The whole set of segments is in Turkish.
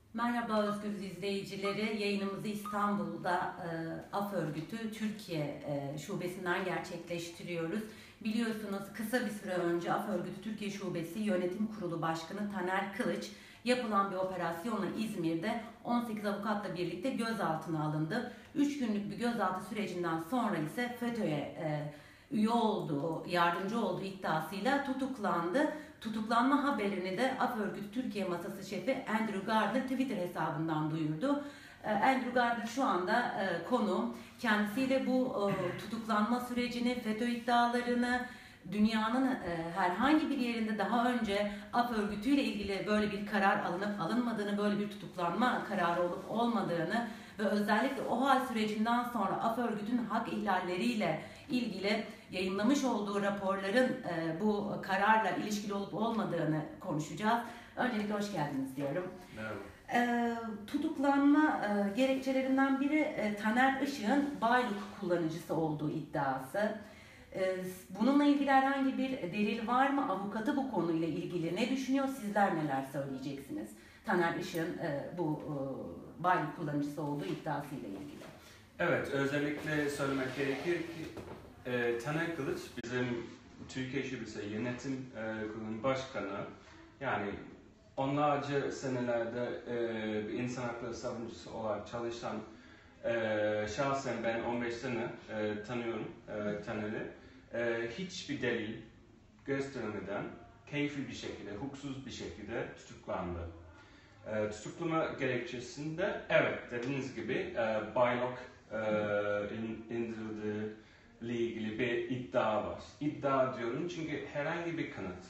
Merhaba Özgürüz izleyicileri. Yayınımızı İstanbul'da AF Örgütü Türkiye Şubesi'nden gerçekleştiriyoruz. Biliyorsunuz kısa bir süre önce AF Örgütü Türkiye Şubesi Yönetim Kurulu Başkanı Taner Kılıç yapılan bir operasyonla İzmir'de 18 avukatla birlikte gözaltına alındı. 3 günlük bir gözaltı sürecinden sonra ise FETÖ'ye üye olduğu, yardımcı olduğu iddiasıyla tutuklandı. Tutuklanma haberini de AF Örgütü Türkiye Masası Şefi Andrew Gardner Twitter hesabından duyurdu. Andrew Gardner şu anda konuğum. Kendisiyle bu tutuklanma sürecini, FETÖ iddialarını, dünyanın herhangi bir yerinde daha önce AF Örgütü ile ilgili böyle bir karar alınıp alınmadığını, böyle bir tutuklanma kararı olup olmadığını ve özellikle o hal sürecinden sonra AF Örgütü'nün hak ihlalleriyle ilgili yayınlamış olduğu raporların bu kararla ilişkili olup olmadığını konuşacağız. Öncelikle hoş geldiniz diyorum. Merhaba. Tutuklanma gerekçelerinden biri Taner Işık'ın Baylok kullanıcısı olduğu iddiası. Bununla ilgili herhangi bir delil var mı? Avukatı bu konuyla ilgili ne düşünüyor? Sizler neler söyleyeceksiniz? Taner Işık'ın bu Baylok kullanıcısı olduğu iddiasıyla ilgili. Evet, özellikle söylemek gerekir ki Taner Kılıç bizim Türkiye Şubesi Yönetim Kurulu Başkanı. Yani onlarca senelerde bir insan hakları savunucusu olarak çalışan şahsen ben 15 sene tanıyorum Taner'i. Hiçbir delil göstermeden keyfi bir şekilde, hukuksuz bir şekilde tutuklandı. Tutuklama gerekçesinde evet dediğiniz gibi Baylok indirildiği ile ilgili bir iddia var. İddia diyorum çünkü herhangi bir kanıt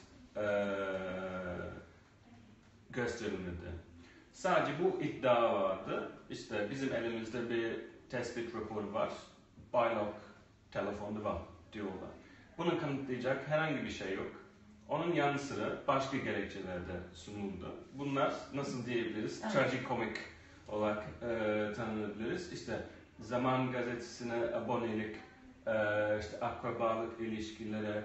gösterilmedi. Sadece bu iddia vardı. İşte bizim elimizde bir tespit raporu var. Baylok telefonda var diyorlar. Bunu kanıtlayacak herhangi bir şey yok. Onun yanı sıra başka gerekçeler de sunuldu. Bunlar nasıl diyebiliriz? Evet. Trajikomik olarak tanınabiliriz. İşte Zaman Gazetesi'ne abonelik, işte akrabalık ilişkileri,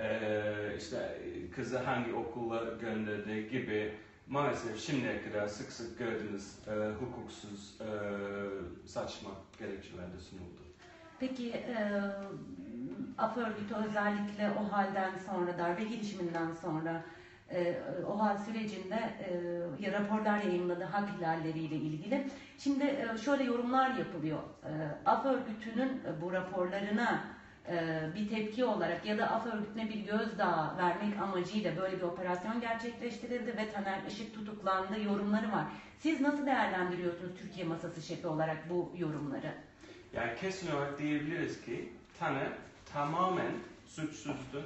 işte kızı hangi okula gönderdi gibi maalesef şimdiye kadar sık sık gördüğünüz hukuksuz, saçma gerekçeler de sunuldu. Peki AF Örgütü özellikle o halden sonra, darbe girişiminden sonra o hal sürecinde raporlar yayınladı hak ihlalleriyle ilgili. Şimdi şöyle yorumlar yapılıyor. AF Örgütü'nün bu raporlarına bir tepki olarak ya da AF Örgütü'ne bir gözdağı vermek amacıyla böyle bir operasyon gerçekleştirildi ve Taner Işık tutuklandı yorumları var. Siz nasıl değerlendiriyorsunuz Türkiye Masası Şefi olarak bu yorumları? Yani kesin olarak diyebiliriz ki Taner tamamen suçsuzdu.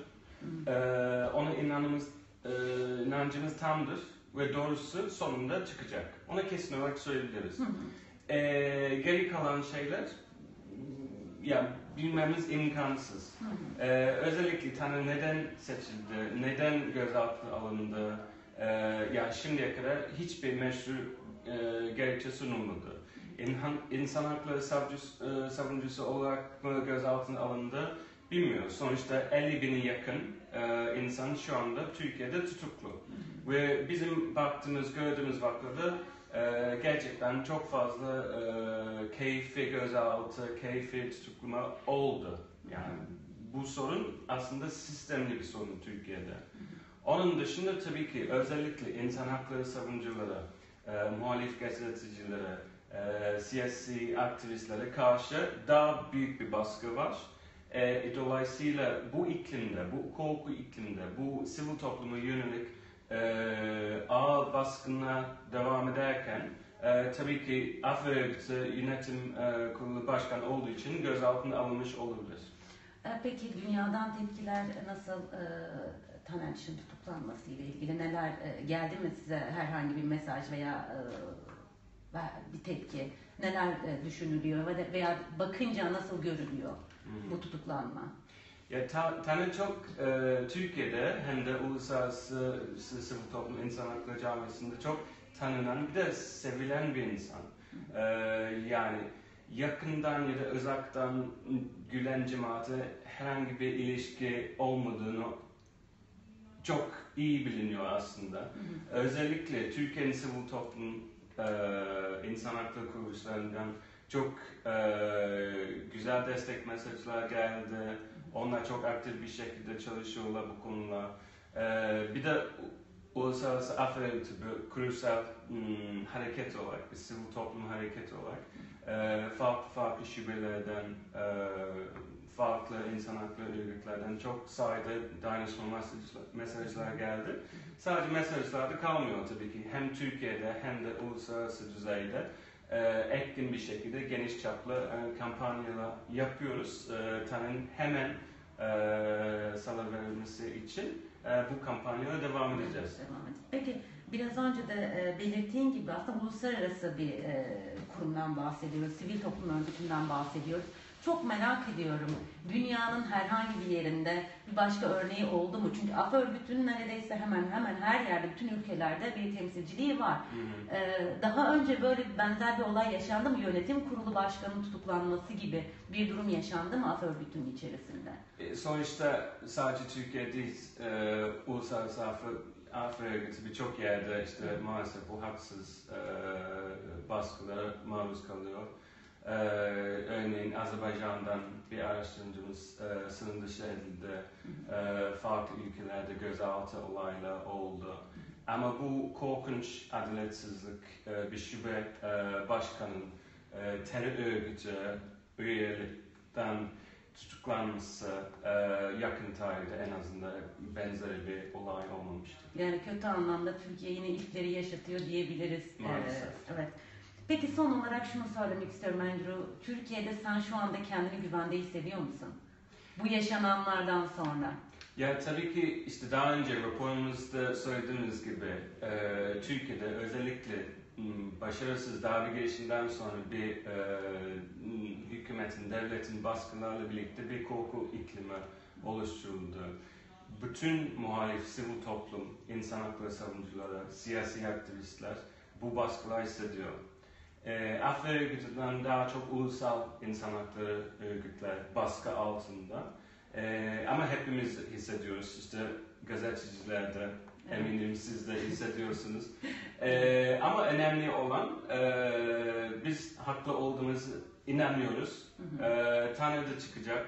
Ona inancımız tamdır ve doğrusu sonunda çıkacak. Ona kesin olarak söyleyebiliriz. Geri kalan şeyler ya bilmemiz imkansız. Özellikle Taner neden seçildi, neden gözaltına alındı, ya şimdiye kadar hiçbir meşru gerekçe sunulmadı. İnsan hakları savunucusu olarak mı gözaltına alındı bilmiyoruz. Sonuçta 50.000'e yakın insan şu anda Türkiye'de tutuklu. Ve bizim baktığımız, gördüğümüz vakada gerçekten çok fazla keyfi gözaltı, keyfi tutuklama oldu. Yani bu sorun aslında sistemli bir sorun Türkiye'de. Onun dışında tabii ki özellikle insan hakları savunucuları, muhalif gazetecilere, siyasi aktivistlere karşı daha büyük bir baskı var. Dolayısıyla bu iklimde, bu korku iklimde, bu sivil topluma yönelik ağır baskına devam ederken tabii ki AF Örgütü Yönetim Kurulu Başkanı olduğu için gözaltına alınmış olabilir. Peki dünyadan tepkiler nasıl Taner Işık'ın tutuklanması ile ilgili neler geldi mi size herhangi bir mesaj veya bir tepki neler düşünülüyor veya bakınca nasıl görülüyor bu tutuklanma? Ya Taner çok Türkiye'de hem de uluslararası sivil toplum insan hakları camiasında çok tanınan bir de sevilen bir insan. Yani yakından ya da uzaktan Gülen cemaate herhangi bir ilişki olmadığını çok iyi biliniyor aslında. Özellikle Türkiye'nin sivil toplum insan hakları kuruluşlarından çok güzel destek mesajlar geldi. Onlar çok aktif bir şekilde çalışıyorlar bu konuda. Bir de Uluslararası Af Örgütü bir kurumsal hareket olarak, bir sivil toplum hareketi olarak farklı şubelerden, farklı insan hakları örgütlerden çok sayıda dayanışma mesajlar geldi. Sadece mesajlarda kalmıyor tabii ki. Hem Türkiye'de hem de uluslararası düzeyde etkin bir şekilde geniş çaplı kampanyalar yapıyoruz. TAN'ın hemen salıverilmesi için bu kampanyaya devam edeceğiz. Peki biraz önce de belirttiğin gibi aslında uluslararası bir kurumdan bahsediyoruz, sivil toplum örgütünden bahsediyoruz. Çok merak ediyorum, dünyanın herhangi bir yerinde bir başka örneği oldu mu? Çünkü Af Örgütü'nün neredeyse hemen her yerde, bütün ülkelerde bir temsilciliği var. Daha önce böyle benzer bir olay yaşandı mı? Yönetim kurulu başkanının tutuklanması gibi bir durum yaşandı mı Af Örgütü'nün içerisinde? Sonuçta sadece Türkiye değil, Uluslararası Af Örgütü birçok yerde işte maalesef bu haksız baskılara maruz kalıyor. Örneğin Azerbaycan'dan bir araştırmacımız sınır dışı edildi. Farklı ülkelerde gözaltı olaylar oldu. Ama bu korkunç adaletsizlik bir şube başkanın terör örgütü üyelikten tutuklanması yakın tarihte en azından benzeri bir olay olmamıştı. Yani kötü anlamda Türkiye yine ilkleri yaşatıyor diyebiliriz. Maalesef. Evet. Peki son olarak şunu söylemek istiyorum Andrew. Türkiye'de sen şu anda kendini güvende hissediyor musun? Bu yaşananlardan sonra. Ya tabii ki işte daha önce raporumuzda söylediğimiz gibi Türkiye'de özellikle başarısız darbe girişiminden sonra bir hükümetin, devletin baskılarla birlikte bir korku iklimi oluşturuldu. Bütün muhalif sivil toplum, insan hakları savunucuları, siyasi aktivistler bu baskılar hissediyor. Af Örgütü'nden daha çok ulusal insan hakları örgütler baskı altında. Ama hepimiz hissediyoruz. İşte gazeteciler de, eminim siz de hissediyorsunuz. Ama önemli olan biz haklı olduğumuzu inanıyoruz. Tanrı da çıkacak.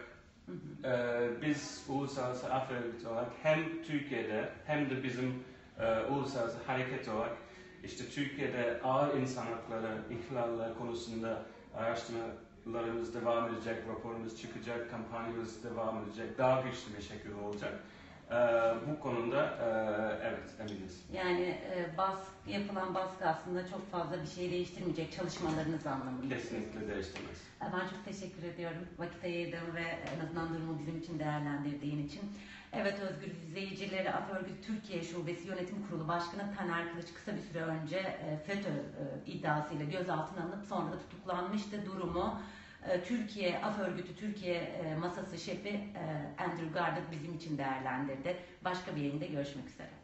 Biz Uluslararası Af Örgütü olarak hem Türkiye'de hem de bizim uluslararası hareket olarak işte Türkiye'de ağır insan hakları ihlaller konusunda araştırmalarımız devam edecek, raporumuz çıkacak, kampanyamız devam edecek, daha güçlü bir şekilde olacak. Bu konuda evet eminiz. Yani yapılan baskı aslında çok fazla bir şey değiştirmeyecek çalışmalarınız anlamında. Kesinlikle değiştirmez. Ben çok teşekkür ediyorum. Vakit ayırdığın ve en azından durumu bizim için değerlendirdiğin için. Evet Özgür izleyicileri, Af Örgütü Türkiye Şubesi Yönetim Kurulu Başkanı Taner Kılıç kısa bir süre önce FETÖ iddiasıyla gözaltına alınıp sonra da tutuklanmıştı. Durumu Türkiye Af Örgütü Türkiye Masası Şefi Andrew Garden bizim için değerlendirdi. Başka bir yayında görüşmek üzere.